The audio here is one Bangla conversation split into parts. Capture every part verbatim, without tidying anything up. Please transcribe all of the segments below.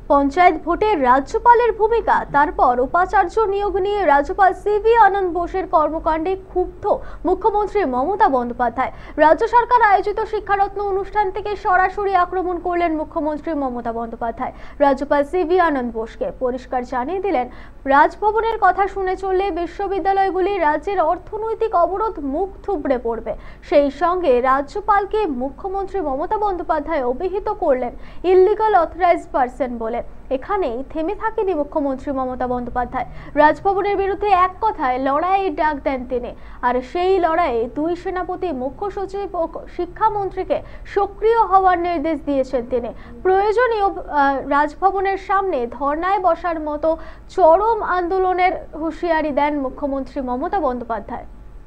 পঞ্চায়েত ভোটে রাজ্যপালের ভূমিকা, তারপর উপাচার্য নিয়োগ নিয়ে রাজ্যপাল সিভি আনন্দ বোসের কর্মকাণ্ডে ক্ষুব্ধ মুখ্যমন্ত্রী মমতা বন্দ্যোপাধ্যায়। রাজ্য সরকার আয়োজিত শিক্ষারত্ন অনুষ্ঠান থেকে সরাসরি আক্রমণ করলেন মুখ্যমন্ত্রী মমতা বন্দ্যোপাধ্যায়। রাজ্যপাল সিভি আনন্দ বোসকে পরিষ্কার জানিয়ে দিলেন, রাজভবনের কথা শুনে চললে বিশ্ববিদ্যালয়গুলি রাজ্যের অর্থনৈতিক অবরোধ মুখ থুবড়ে পড়বে। সেই সঙ্গে রাজ্যপালকে মুখ্যমন্ত্রী মমতা বন্দ্যোপাধ্যায় অভিহিত করলেন ইললিগাল অথরাইজড পার্সন বলে। এখানেই থেমে থাকেনি মুখ্যমন্ত্রী মমতা বন্দ্যোপাধ্যায়। রাজভবনের বিরুদ্ধে এক কথায় লড়াইয়ের ডাক দেন তিনি। আর সেই লড়াইয়ে দুই সেনাপতি, মুখ্য সচিব ও শিক্ষামন্ত্রীকে সক্রিয় হওয়ার নির্দেশ দিয়েছেন তিনি। প্রয়োজনীয় রাজভবনের সামনে ধর্নায় বসার মতো চরম আন্দোলনের হুঁশিয়ারি দেন মুখ্যমন্ত্রী মমতা বন্দ্যোপাধ্যায়।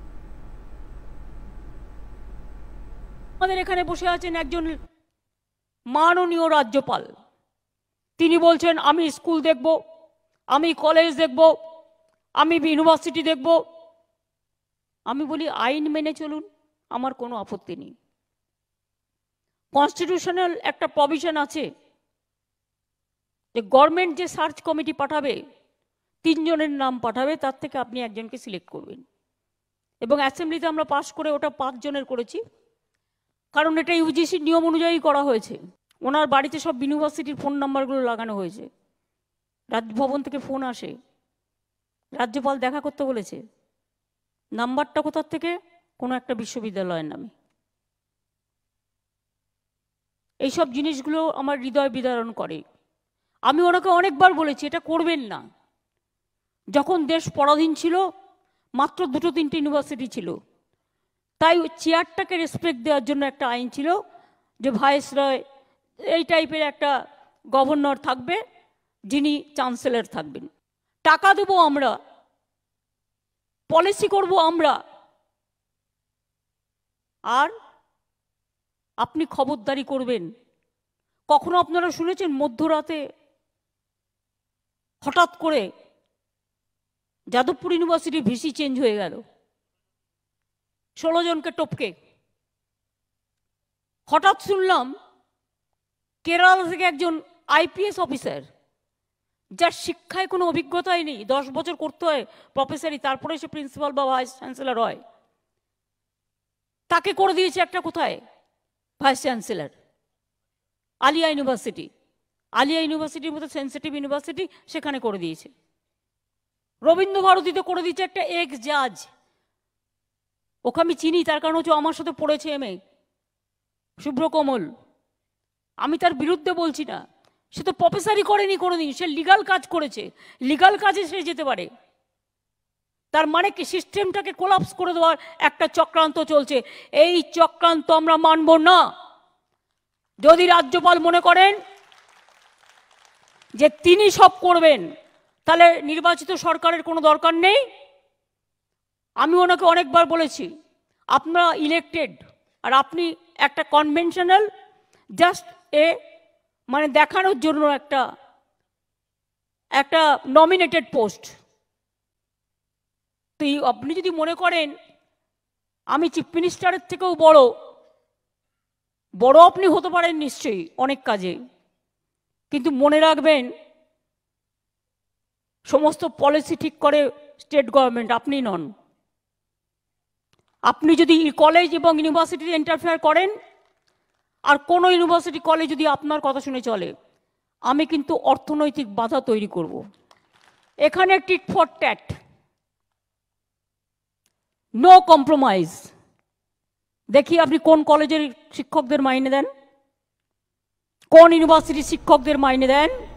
আমাদের এখানে বসে আছেন একজন মাননীয় রাজ্যপাল। তিনি বলছেন আমি স্কুল দেখব, আমি কলেজ দেখব, আমি ইউনিভার্সিটি দেখব। আমি বলি আইন মেনে চলুন, আমার কোনো আপত্তি নেই। কনস্টিটিউশনাল একটা প্রভিশন আছে যে গভর্নমেন্ট যে সার্চ কমিটি পাঠাবে, তিনজনের নাম পাঠাবে, তার থেকে আপনি একজনকে সিলেক্ট করবেন। এবং অ্যাসেম্বলিতে আমরা পাস করে ওটা পাঁচজনের করেছি, কারণ এটা ইউজিসির নিয়ম অনুযায়ী করা হয়েছে। ওনার বাড়িতে সব ইউনিভার্সিটির ফোন নাম্বারগুলো লাগানো হয়েছে। রাজভবন থেকে ফোন আসে, রাজ্যপাল দেখা করতে বলেছে। নাম্বারটা কোথার থেকে? কোনো একটা বিশ্ববিদ্যালয়ের নামে। এইসব জিনিসগুলো আমার হৃদয় বিদারণ করে। আমি ওনাকে অনেকবার বলেছি এটা করবেন না। যখন দেশ পরাধীন ছিল, মাত্র দুটো তিনটে ইউনিভার্সিটি ছিল, তাই চেয়ারটাকে রেসপেক্ট দেওয়ার জন্য একটা আইন ছিল যে ভাইসরয় এই টাইপের একটা গভর্নর থাকবে, যিনি চ্যান্সেলর থাকবেন। টাকা দেবো আমরা, পলিসি করব আমরা, আর আপনি খবরদারি করবেন। কখনো আপনারা শুনেছেন মধ্যরাতে হঠাৎ করে যাদবপুর ইউনিভার্সিটির ভিসি চেঞ্জ হয়ে গেল, ষোলো জনকে টপকে? হঠাৎ শুনলাম কেরালা থেকে একজন আইপিএস অফিসার, যার শিক্ষায় কোনো অভিজ্ঞতাই নেই, দশ বছর করতে হয় প্রফেসরই, তারপরে সে প্রিন্সিপাল বা ভাইস চ্যান্সেলর হয়, তাকে করে দিয়েছে একটা কোথায় vice chancellor, Aliah university. Aliah ইউনিভার্সিটির মতো সেন্সিটিভ ইউনিভার্সিটি, সেখানে করে দিয়েছে। রবীন্দ্র ভারতীতে করে দিয়েছে একটা এক্স জাজ। ওকে আমি চিনি, তার কারণ হচ্ছে আমার সাথে পড়েছে এম এ, শুভ্রকমল। আমি তার বিরুদ্ধে বলছি না, সে তো প্রফেসরই করেনি কোনোদিন, সে লিগাল কাজ করেছে। লিগাল কাজে সে যেতে পারে। তার মানে কি সিস্টেমটাকে কোলাপস করে দেওয়ার একটা চক্রান্ত চলছে। এই চক্রান্ত আমরা মানব না। যদি রাজ্যপাল মনে করেন যে তিনি সব করবেন, তাহলে নির্বাচিত সরকারের কোনো দরকার নেই। আমি ওনাকে অনেকবার বলেছি, আপনারা ইলেক্টেড, আর আপনি একটা কনভেনশনাল জাস্ট এ মানে দেখানোর জন্য একটা একটা নমিনেটেড পোস্ট। তো আপনি যদি মনে করেন আমি চিফ মিনিস্টারের থেকেও বড়, বড় আপনি হতে পারেন নিশ্চয়ই অনেক কাজে, কিন্তু মনে রাখবেন সমস্ত পলিসি ঠিক করে স্টেট গভর্নমেন্ট, আপনি নন। আপনি যদি কলেজ এবং ইউনিভার্সিটিতে ইন্টারফেয়ার করেন, আর কোনো ইউনিভার্সিটি কলেজ যদি আপনার কথা শুনে চলে, আমি কিন্তু অর্থনৈতিক বাধা তৈরি করব। এখানে tit for tat, no compromise. দেখি আপনি কোন কলেজের শিক্ষকদের মাইনে দেন, কোন ইউনিভার্সিটির শিক্ষকদের মাইনে দেন।